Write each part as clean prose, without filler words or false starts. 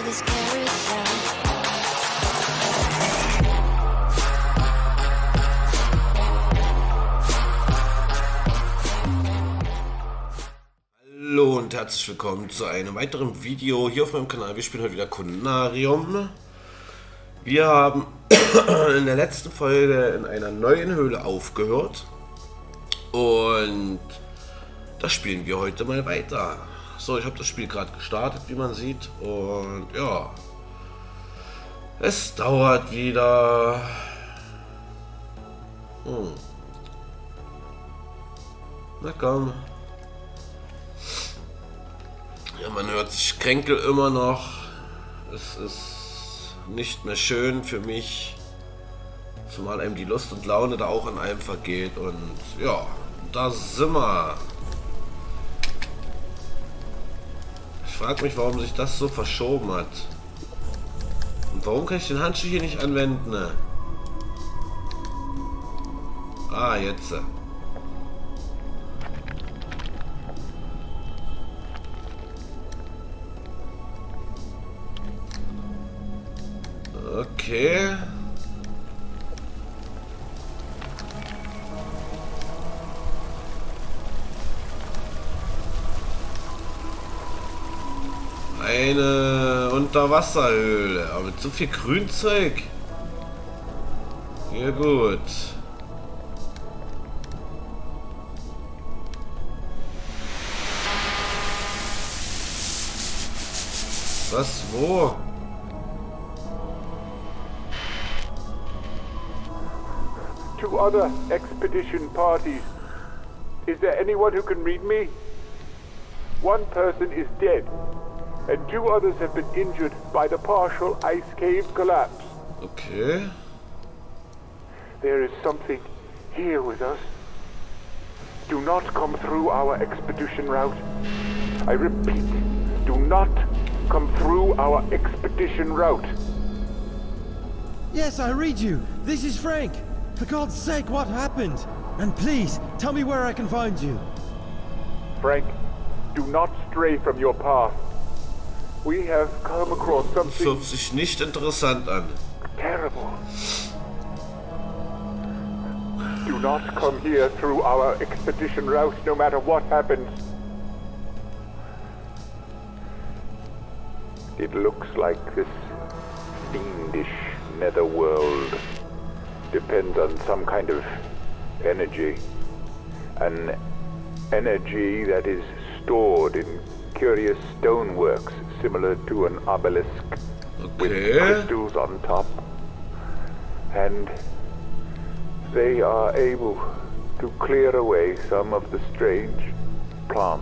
this carousel. Hallo und herzlich willkommen zu einem weiteren Video hier auf meinem Kanal. Wir spielen heute wieder Conarium. Wir haben in der letzten Folge in einer neuen Höhle aufgehört und das spielen wir heute mal weiter. So, ich habe das Spiel gerade gestartet, wie man sieht, und ja, es dauert wieder. Na komm. Ja, man hört sich Kränkel immer noch. Es ist nicht mehr schön für mich, zumal einem die Lust und Laune da auch an einem vergeht. Und ja, da sind wir. Ich frage mich, warum sich das so verschoben hat. Und warum kann ich den Handschuh hier nicht anwenden? Ne? Ah, jetzt. Okay. Eine Unterwasserhöhle, aber mit so viel Grünzeug. Ja gut. Was? Wo? To other expedition parties. Is there anyone who can read me? One person is dead, and two others have been injured by the partial ice cave collapse. Okay. There is something here with us. Do not come through our expedition route. I repeat, do not come through our expedition route. Yes, I read you. This is Frank. For God's sake, what happened? And please, tell me where I can find you. Frank, do not stray from your path. We have come across Das something hört sich nicht interessant an. terrible. Do not come here through our expedition route, no matter what happens. It looks like this fiendish netherworld depends on some kind of energy. An energy that is stored in curious stoneworks similar to an obelisk with Okay. crystals on top. And they are able to clear away some of the strange plants.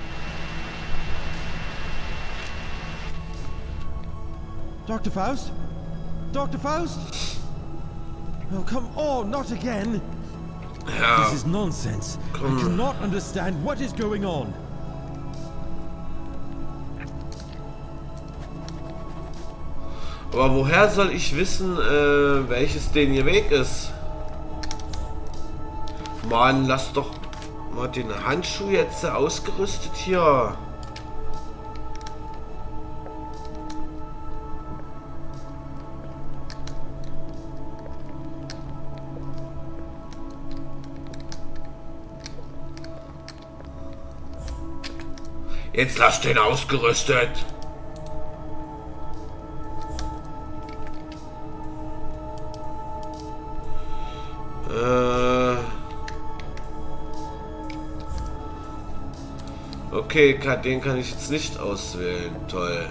Dr. Faust? Dr. Faust? Oh, come on, not again. Ja, This is nonsense. I cannot understand what is going on. aber woher soll ich wissen, welches denn ihr Weg ist? Mann, lass doch mal den Handschuh jetzt ausgerüstet hier. Jetzt lass den ausgerüstet. Okay, den kann ich jetzt nicht auswählen. Toll.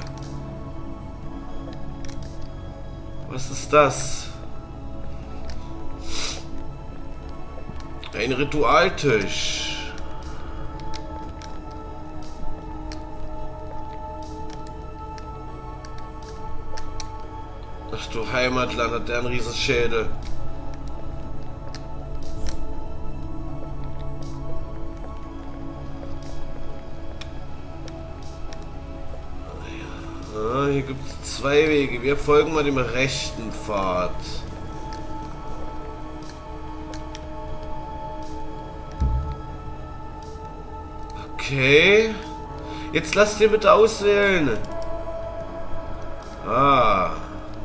Was ist das? Ein Ritualtisch. Ach du Heimatland, hat der einen Riesenschädel. Ah, hier gibt es zwei Wege. Wir folgen mal dem rechten Pfad. Okay. Jetzt lasst ihr bitte auswählen. Ah.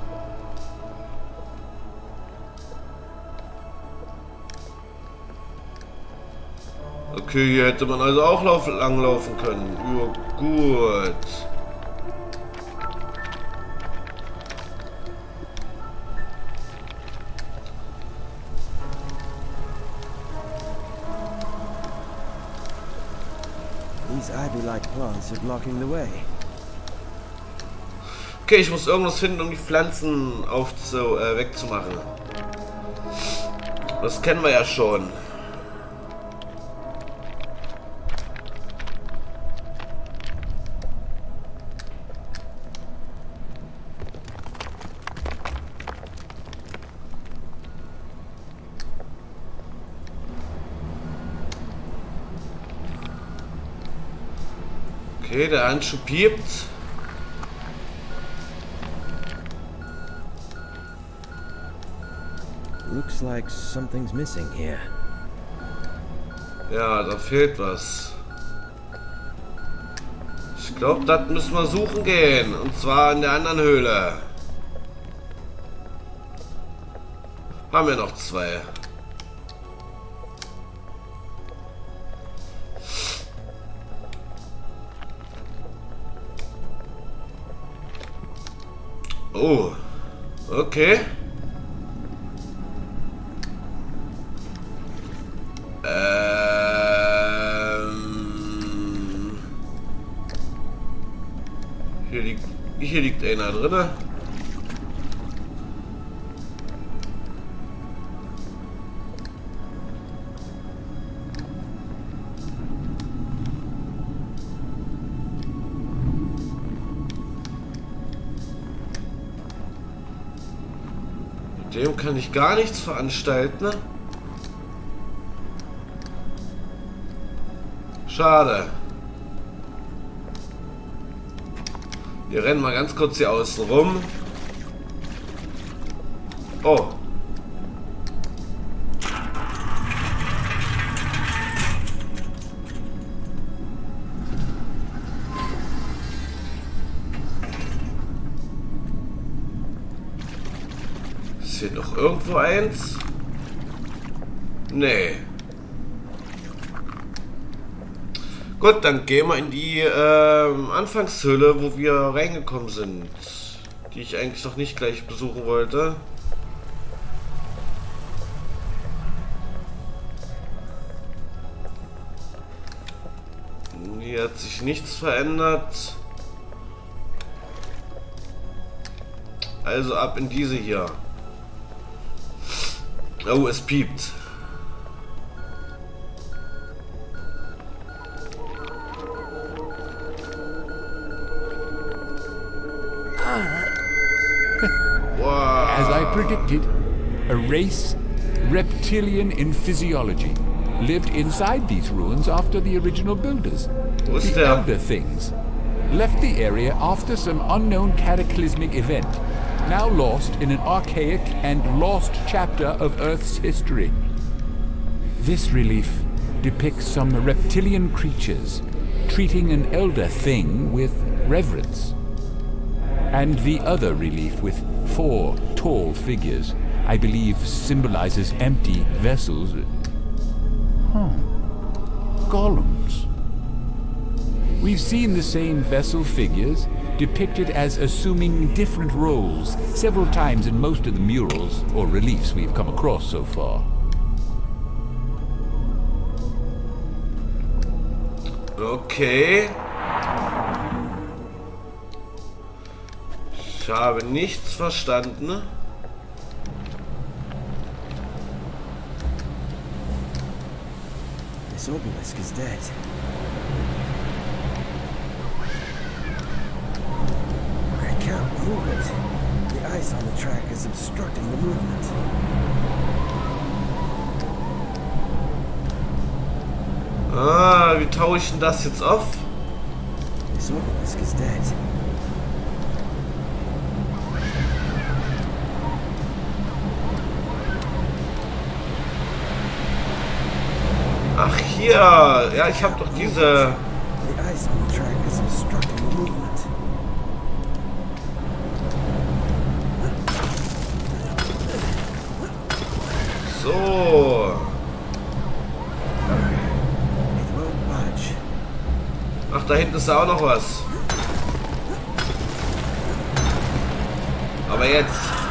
Okay, hier hätte man also auch langlaufen können. Ja, gut. These ivy-like plants are blocking the way. Okay, ich muss irgendwas finden, um die Pflanzen wegzumachen. Das kennen wir ja schon. Okay, der Handschuh piept. Looks like something's missing here. Ja, da fehlt was. Ich glaube, das müssen wir suchen gehen. Und zwar in der anderen Höhle. Haben wir noch 2. Oh, okay. Hier liegt einer drin. Mit dem kann ich gar nichts veranstalten. Schade. Wir rennen mal ganz kurz hier außen rum. Oh. Ist hier noch irgendwo eins? Nee. Gut, dann gehen wir in die Anfangshöhle, wo wir reingekommen sind. Die ich eigentlich noch nicht gleich besuchen wollte. Hier hat sich nichts verändert. Also ab in diese hier. Oh, es piept. As I predicted, a race, reptilian in physiology, lived inside these ruins after the original builders. What's The that? Elder Things left the area after some unknown cataclysmic event, now lost in an archaic and lost chapter of Earth's history. This relief depicts some reptilian creatures treating an elder thing with reverence. And the other relief with 4 tall figures, I believe symbolizes empty vessels. Golems. We've seen the same vessel figures depicted as assuming different roles several times in most of the murals or reliefs we've come across so far. Okay. Ich habe nichts verstanden. This obelisk is dead. I can't move it. The ice on the track is obstructing the movement. Ah, wie taue ich denn das jetzt auf? This obelisk is dead. Ach hier, ja, ich habe doch diese. The ice on the track is obstructing the movement. da hinten ist auch noch was. Aber jetzt.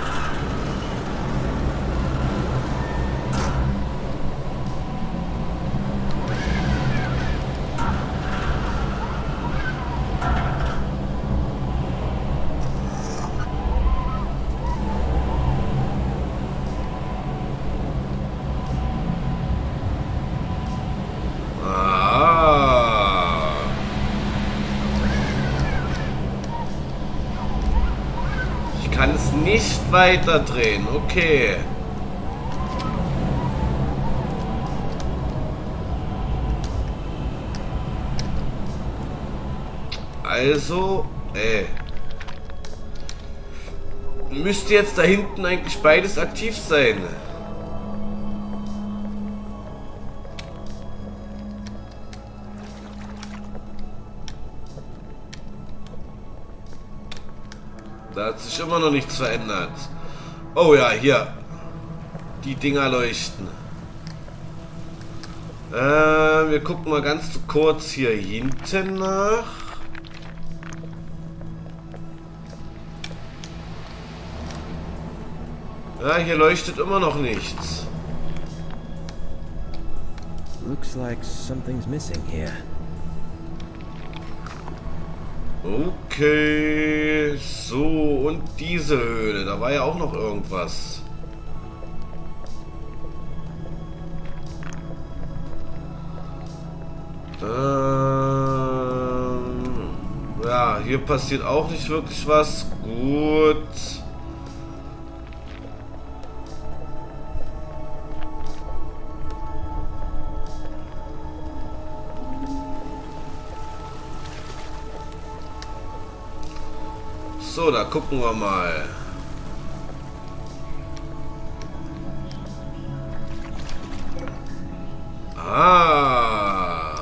Kann es nicht weiter drehen. Okay. Also, müsste jetzt da hinten eigentlich beides aktiv sein. Da hat sich immer noch nichts verändert. Oh ja, hier. Die Dinger leuchten. Wir gucken mal ganz kurz hier hinten nach. Ja, hier leuchtet immer noch nichts. Looks like something's missing here. Okay, so, und diese Höhle, da war ja auch noch irgendwas. Ja, hier passiert auch nicht wirklich was. Gut. So, da gucken wir mal. Ah.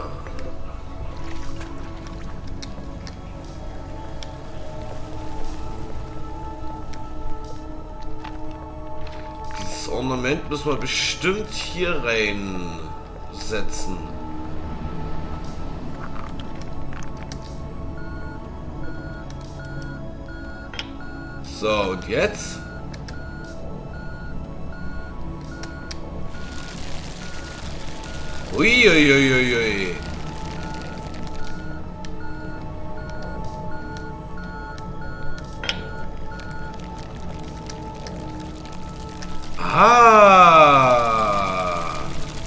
Dieses Ornament müssen wir bestimmt hier reinsetzen. So, und jetzt? Uiuiuiui. Ah.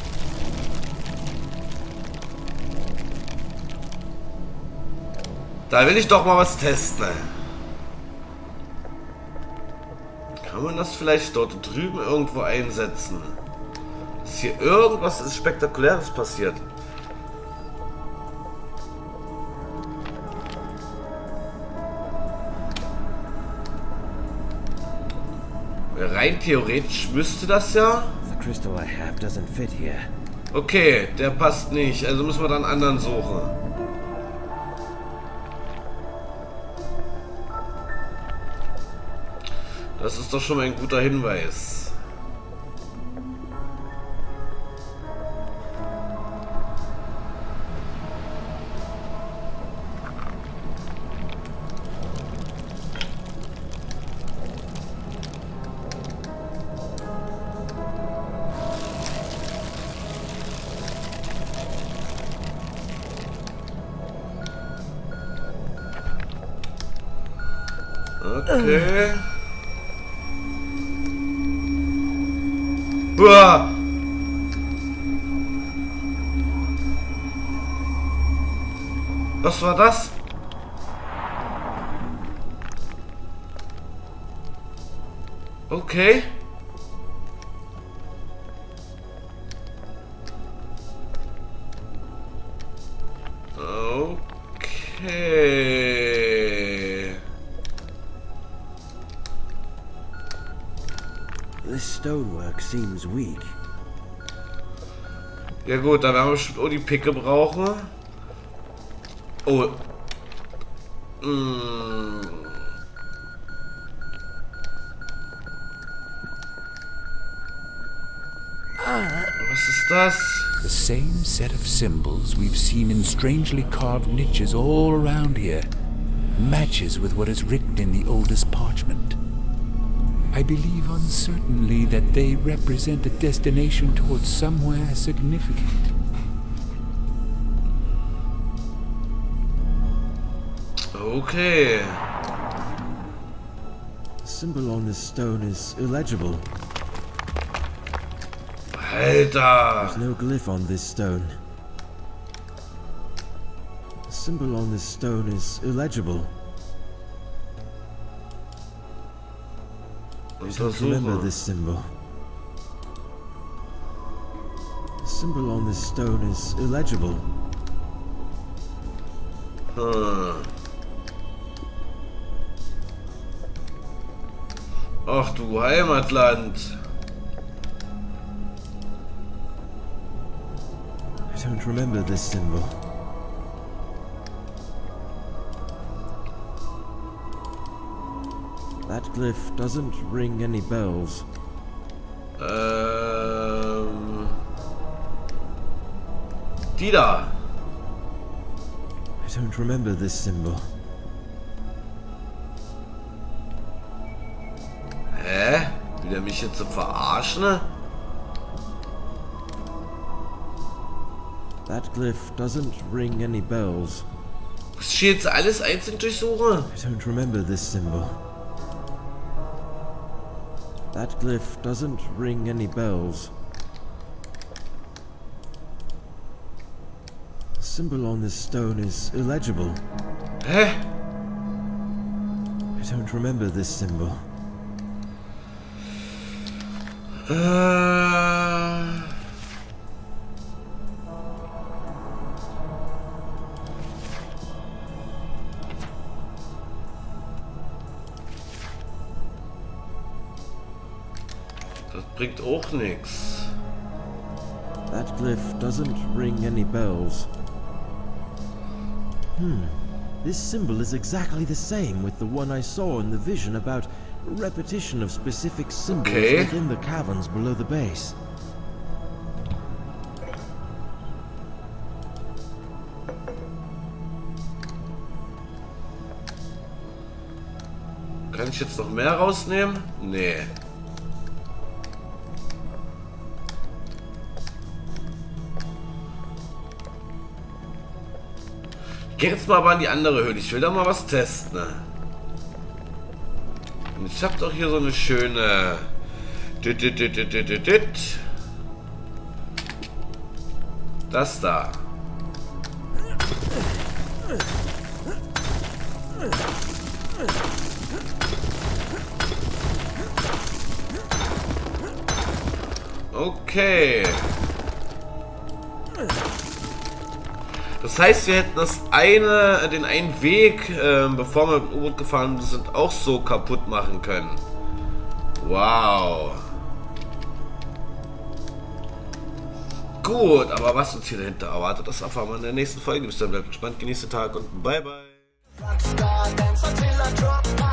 Da will ich doch mal was testen. Kann man das vielleicht dort drüben irgendwo einsetzen? Ist hier irgendwas Spektakuläres passiert? Rein theoretisch müsste das ja. The crystal I have doesn't fit here. Okay, der passt nicht. Also müssen wir dann einen anderen suchen. Das ist doch schon mal ein guter Hinweis. Okay. Uah. Was war das? Okay. Okay. This stonework seems weak. Ja gut, da werden wir bestimmt auch die Picke brauchen. Oh. Was ist das? The same set of symbols we've seen in strangely carved niches all around here matches with what is written in the oldest parchment. I believe uncertainly that they represent a destination towards somewhere significant. Okay. The symbol on this stone is illegible. Alter. There's no glyph on this stone. The symbol on this stone is illegible. I don't remember this symbol. The symbol on this stone is illegible. Ach du Heimatland. I don't remember this symbol. That glyph doesn't ring any bells. Die da. I don't remember this symbol. Hä? Will er mich jetzt verarschen? That glyph doesn't ring any bells. Muss ich jetzt alles einzeln durchsuchen? I don't remember this symbol. That glyph doesn't ring any bells. The symbol on this stone is illegible. Hä? I don't remember this symbol. Das bringt auch nichts. That glyph doesn't ring any bells. This symbol is exactly the same with the one I saw in the vision about repetition of specific symbols within the caverns below the base. Kann ich jetzt noch mehr rausnehmen? Nee. Ich gehe jetzt mal aber an die andere Höhle. Ich will da mal was testen. Und ich habe doch hier so eine schöne... Das da. Okay. Das heißt, wir hätten den einen Weg, bevor wir mit dem U-Boot gefahren sind, auch so kaputt machen können. Wow. Gut, aber was uns hier dahinter erwartet, das erfahren wir in der nächsten Folge. Bis dann, bleibt gespannt, genießt den Tag und bye bye.